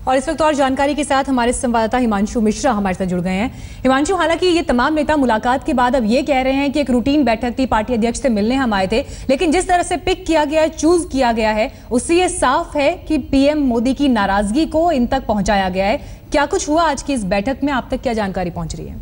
और इस वक्त और जानकारी के साथ हमारे संवाददाता हिमांशु मिश्रा हमारे साथ जुड़ गए हैं। हिमांशु, हालांकि ये तमाम नेता मुलाकात के बाद अब ये कह रहे हैं कि एक रूटीन बैठक थी, पार्टी अध्यक्ष से मिलने हम आए थे, लेकिन जिस तरह से पिक किया गया है, चूज किया गया है, उससे ये साफ है कि पीएम मोदी की नाराजगी को इन तक पहुंचाया गया है। क्या कुछ हुआ आज की इस बैठक में, आप तक क्या जानकारी पहुंच रही है?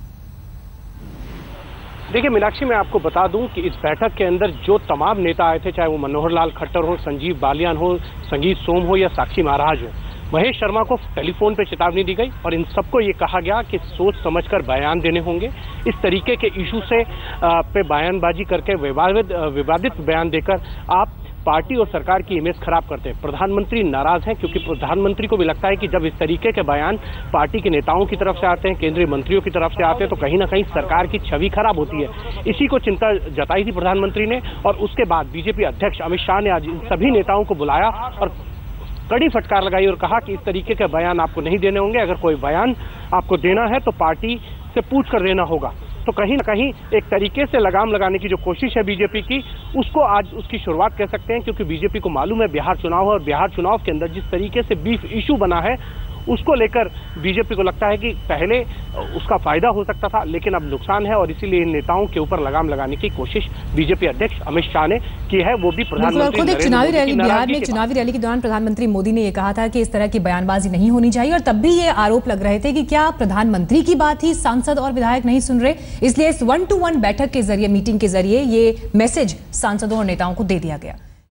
देखिए मीनाक्षी, मैं आपको बता दूं कि इस बैठक के अंदर जो तमाम नेता आए थे, चाहे वो मनोहर लाल खट्टर हो, संजीव बालियान हो, संगीत सोम हो या साक्षी महाराज हो, महेश शर्मा को टेलीफोन पे चेतावनी दी गई और इन सबको ये कहा गया कि सोच समझकर बयान देने होंगे। इस तरीके के इशू से पे बयानबाजी करके विवादित बयान देकर आप पार्टी और सरकार की इमेज खराब करते हैं। प्रधानमंत्री नाराज हैं क्योंकि प्रधानमंत्री को भी लगता है कि जब इस तरीके के बयान पार्टी के नेताओं की तरफ से आते हैं, केंद्रीय मंत्रियों की तरफ से आते हैं, तो कहीं ना कहीं सरकार की छवि खराब होती है। इसी को चिंता जताई थी प्रधानमंत्री ने और उसके बाद बीजेपी अध्यक्ष अमित शाह ने आज इन सभी नेताओं को बुलाया और कड़ी फटकार लगाई और कहा कि इस तरीके के बयान आपको नहीं देने होंगे। अगर कोई बयान आपको देना है तो पार्टी से पूछ कर देना होगा। तो कहीं ना कहीं एक तरीके से लगाम लगाने की जो कोशिश है बीजेपी की, उसको आज उसकी शुरुआत कह सकते हैं, क्योंकि बीजेपी को मालूम है बिहार चुनाव है और बिहार चुनाव के अंदर जिस तरीके से बीफ इशू बना है उसको लेकर बीजेपी को लगता है कि पहले उसका फायदा हो सकता था, लेकिन अब नुकसान है और इसीलिए इन नेताओं के ऊपर लगाम लगाने की कोशिश बीजेपी अध्यक्ष अमित शाह ने की है। वो भी प्रधानमंत्री बिहार में चुनावी रैली के दौरान प्रधानमंत्री मोदी ने यह कहा था कि इस तरह की बयानबाजी नहीं होनी चाहिए और तब भी ये आरोप लग रहे थे कि क्या प्रधानमंत्री की बात ही सांसद और विधायक नहीं सुन रहे, इसलिए इस 1-to-1 बैठक के जरिए, मीटिंग के जरिए ये मैसेज सांसदों और नेताओं को दे दिया गया।